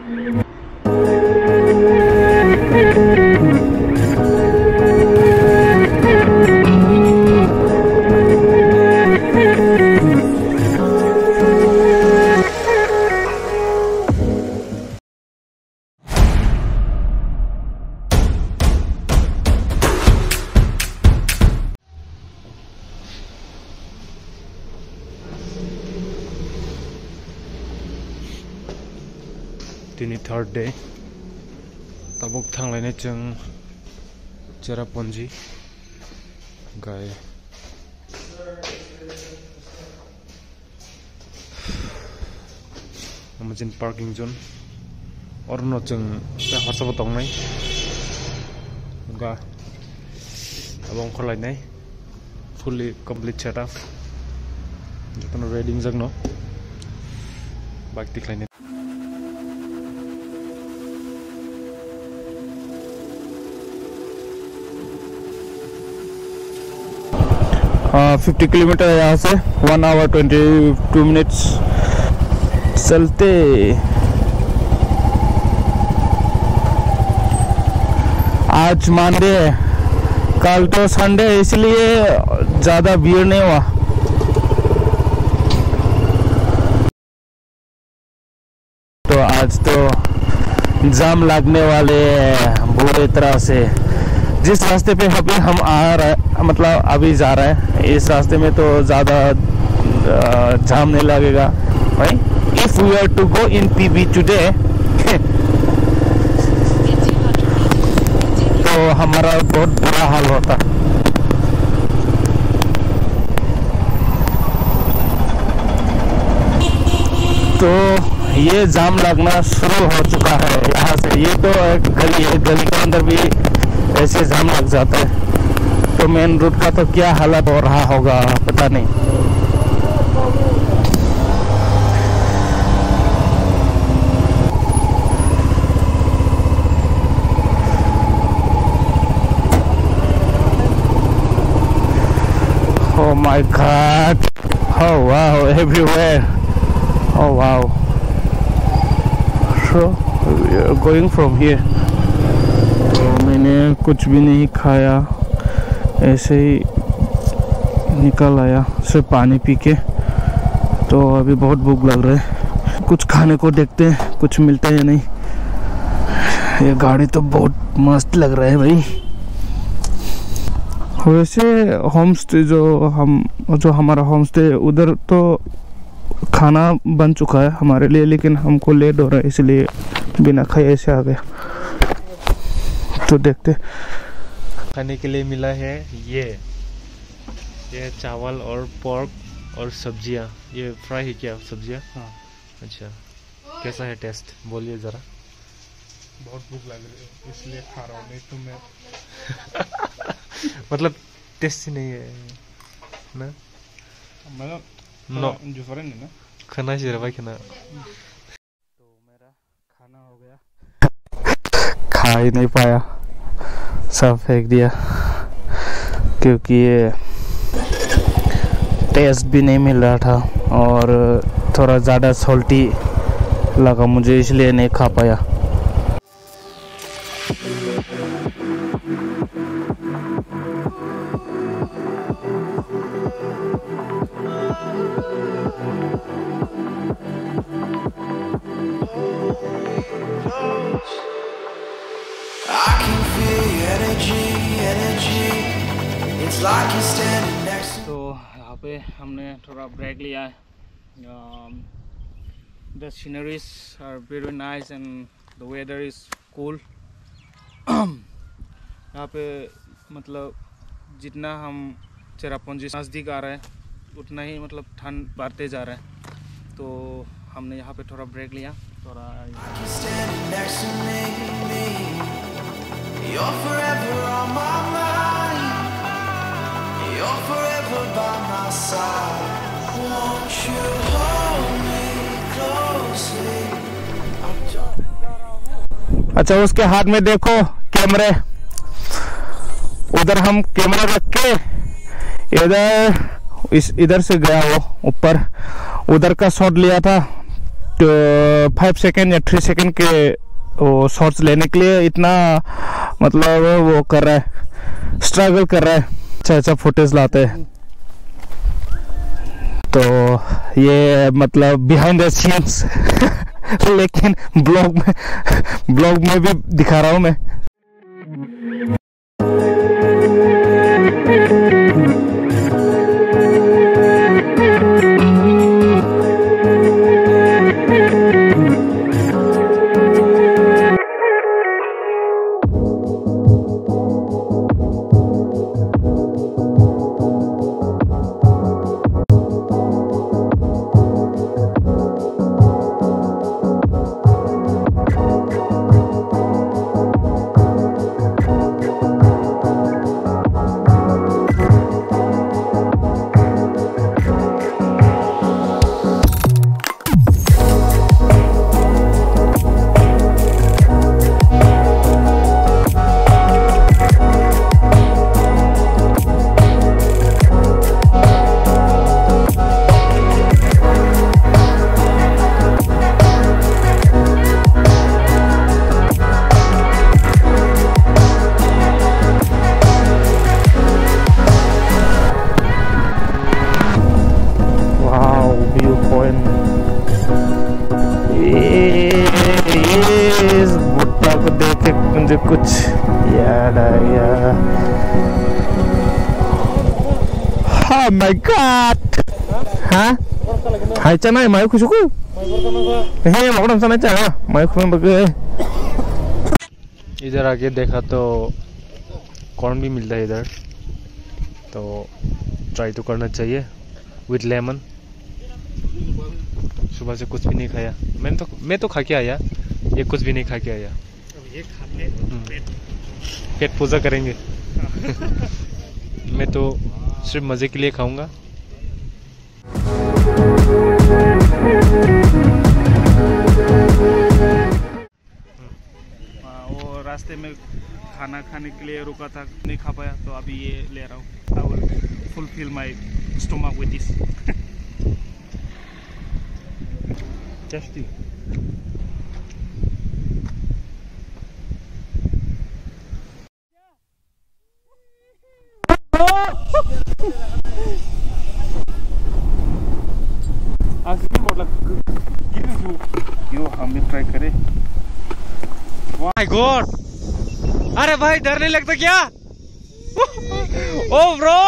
दिनै third day Tabuk थांलायनाय जों चेरापुन्जी गाय मोनसे पार्किंग जोन और न जों हरसाबो दंनाय गा अब ओंखारलायनाय फुल्ली कमप्लीट सेटअप जतन रेडिंग जों न बाइक दिखलायनाय 50 किलोमीटर है यहाँ से 1 आवर 22 मिनट्स चलते। आज मंडे है, कल तो संडे है इसलिए ज़्यादा भीड़ नहीं हुआ। तो आज तो जाम लगने वाले हैं बुरी तरह से। जिस रास्ते पे अभी हम आ रहे हैं, मतलब अभी जा रहे हैं, इस रास्ते में तो ज़्यादा जाम नहीं लगेगा भाई। If we are to go in PB today तो हमारा बहुत बुरा हाल होता। तो ये जाम लगना शुरू हो चुका है यहाँ से। ये तो एक गली है, गली के अंदर भी ऐसे जाम लग जाता है। तो मेन रोड का तो क्या हालत हो रहा होगा पता नहीं। Oh my God! Oh wow! Everywhere! Oh wow! So we are going from here. मैंने कुछ भी नहीं खाया, ऐसे ही निकल आया सिर्फ पानी पी के। तो अभी बहुत भूख लग रहा है, कुछ खाने को देखते हैं कुछ मिलता है या नहीं। ये गाड़ी तो बहुत मस्त लग रहा है भाई। वैसे होम स्टे जो हमारा होम स्टे उधर तो खाना बन चुका है हमारे लिए, लेकिन हमको लेट हो रहा है इसलिए बिना खाए ऐसे आ गया। तो देखते खाने के लिए मिला है ये चावल और पोर्क और सब्जियां। ये फ्राई है क्या सब्जियां? हाँ। अच्छा, कैसा है टेस्ट बोलिए जरा। बहुत भूख लग रही है इसलिए खा रहा हूँ, नहीं तो मैं मतलब टेस्टी नहीं है ना, मतलब नो डिफरेंट है ना खाना चाहिए भाई खाना। तो मेरा खाना हो गया, खा ही नहीं पाया, सब फेंक दिया क्योंकि ये टेस्ट भी नहीं मिल रहा था और थोड़ा ज़्यादा सॉल्टी लगा मुझे, इसलिए नहीं खा पाया। तो यहाँ पे हमने थोड़ा ब्रेक लिया है। The sceneries are very nice and the weather is cool. यहाँ पे मतलब जितना हम चेरापुंजी नज़दीक आ रहे हैं उतना ही मतलब ठंड बढ़ते जा रहा है। तो हमने यहाँ पे थोड़ा ब्रेक लिया थोड़ा। You're forever by my side. Won't you hold me closely? अच्छा, उसके हाथ में देखो कैमरे, उधर हम कैमरा रख के इधर से गया वो ऊपर, उधर का शॉट लिया था 5 सेकेंड या 3 सेकेंड के वो शॉट्स लेने के लिए इतना मतलब वो कर रहा है, स्ट्रगल कर रहा है, अच्छा फुटेज लाते हैं। तो ये मतलब बिहाइंड द सीन्स लेकिन ब्लॉग में भी दिखा रहा हूँ मैं। इस भुट्टा को देख के मुझे कुछ याद आया। Oh my God! हाँ हाय चना है मायू खुशुकु हे मगरम चना चना मायू खुश बगे। इधर आके देखा तो कॉर्न भी मिलता है इधर, तो ट्राई तो करना चाहिए विद लेमन। सुबह से कुछ भी नहीं खाया, मैं तो खा के आया, ये कुछ भी नहीं खा के आया। अब ये खाते पेट पूजा करेंगे। मैं तो सिर्फ मजे के लिए खाऊंगा। वो रास्ते में खाना खाने के लिए रुका था, नहीं खा पाया, तो अभी ये ले रहा हूँ। I will fulfill my stomach with this. Tasty. क्यों हम भी ट्राई करें? My God! अरे भाई डर नहीं लगता क्या? ओ ब्रो!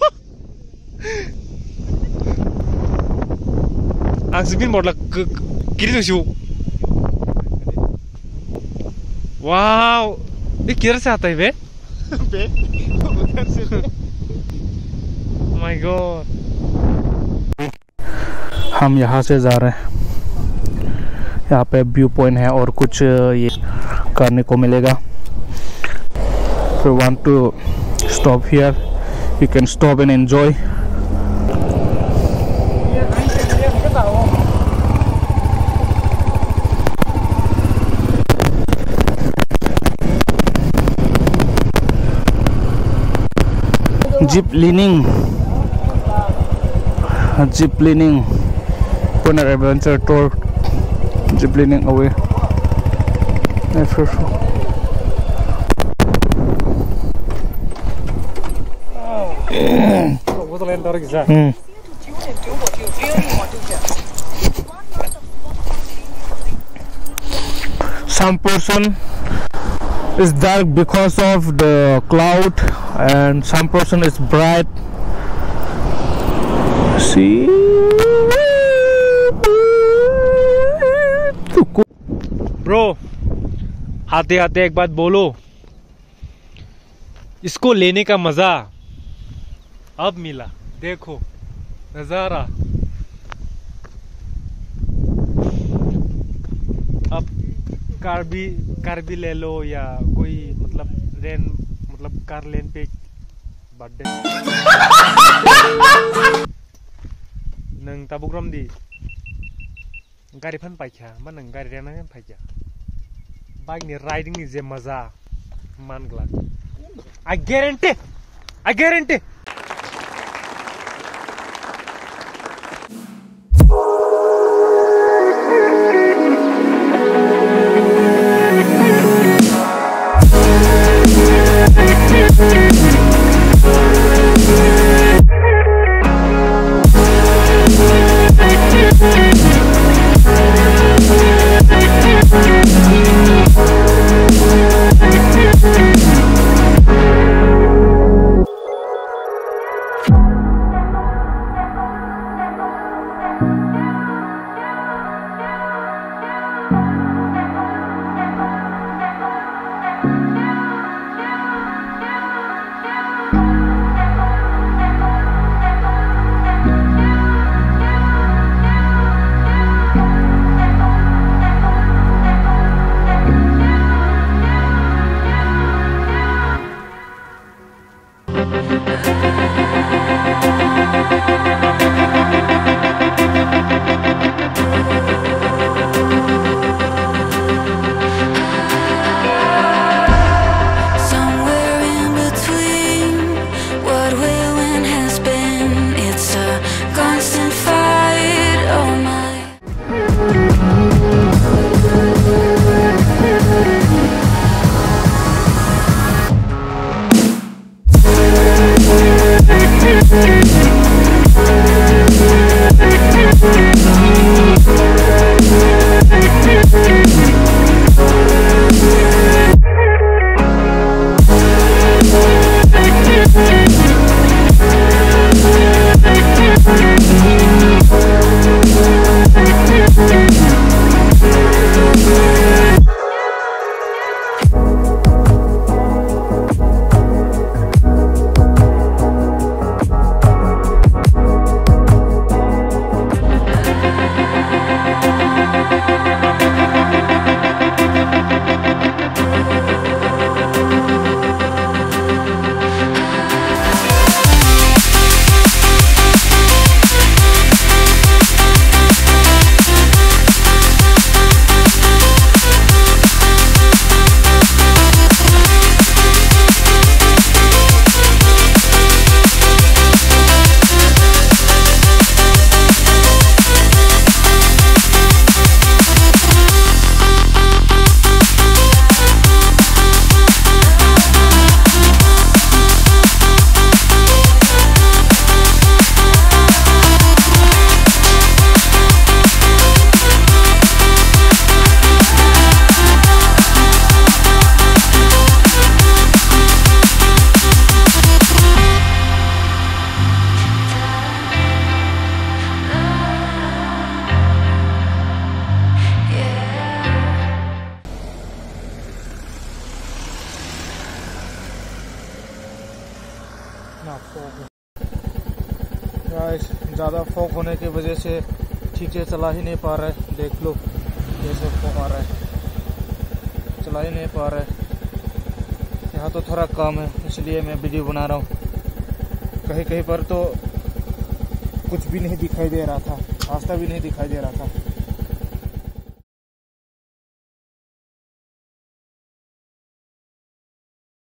आंसबिन बोला किरी तो वाओ! ये किधर से आता है बे? उधर से। My God! हम यहाँ से जा रहे हैं, यहाँ पे व्यू पॉइंट है और कुछ ये करने को मिलेगा। If you want to stop here, you can stop and enjoy. Jeep leaning, Punar Adventure Tour, jeep leaning away. Some portion is dark because of the cloud and some portion is bright. See, bro आते आते एक बात बोलो, इसको लेने का मजा अब मिला। देखो नजारा, अब कार भी ले लो या कोई मतलब कार लेन पे बर्थडे नंग ताबुग्राम दी गाड़ी फन पाइखा मा नंग गाड़ी रेना फन पाइखा बाइक नि राइडिंग नि जे मजा मान ग्ला। I guarantee फॉग है गाइस। ज़्यादा फॉग होने की वजह से ठीक से चला ही नहीं पा रहा है। देख लो कैसे फॉग आ रहा है, चला ही नहीं पा रहा है। यहाँ तो थोड़ा कम है इसलिए मैं वीडियो बना रहा हूँ। कहीं कहीं पर तो कुछ भी नहीं दिखाई दे रहा था, रास्ता भी नहीं दिखाई दे रहा था।